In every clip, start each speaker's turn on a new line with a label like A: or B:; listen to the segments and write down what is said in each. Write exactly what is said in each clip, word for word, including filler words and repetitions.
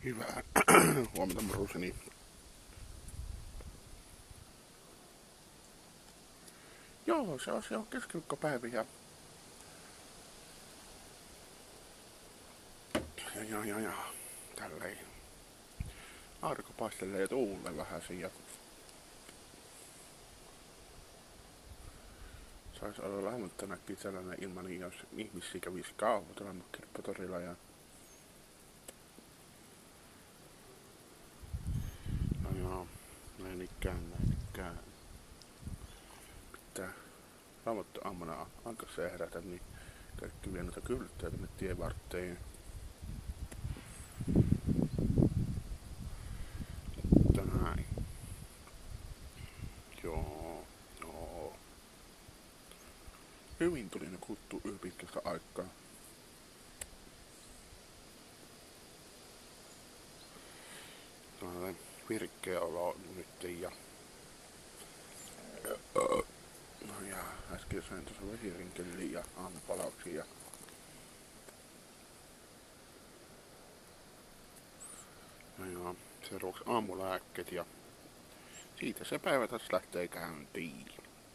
A: Hyvää huomenta, Bruseni. Joo, se on, se on keskiviikkopäivä ja... Ja, ja, ja, ja. Tälleen. Aurinko paistelee tuulle vähän ja... Sais olla lämmittänytkin sellainen ilman, jos ihmisiä kävisi kaupatella kirppatorilla ja... No joo, näin ikään, näin ikään. Pitää raamattu aamuna aikaiseen herätä, niin kaikki vie noita kylttejä tänne tievarteen. Mutta näin. Joo, joo. Hyvin tuli ne kuttu yli pitkästä aikaa. Tällainen virkeä olo nyt ja... No ja äsken sain tuossa vesirinkeliin ja aamupalauksia ja... No joo, seuraavaksi aamulääkkeet ja... Siitä se päivä taas lähtee käyntiin.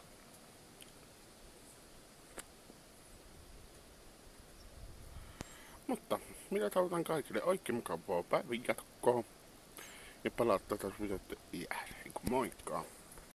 A: Mutta minä toivotan kaikille oikein mukavaa päivän jatkoa. Ja palataan taas videoiden jälkeen. Moikka!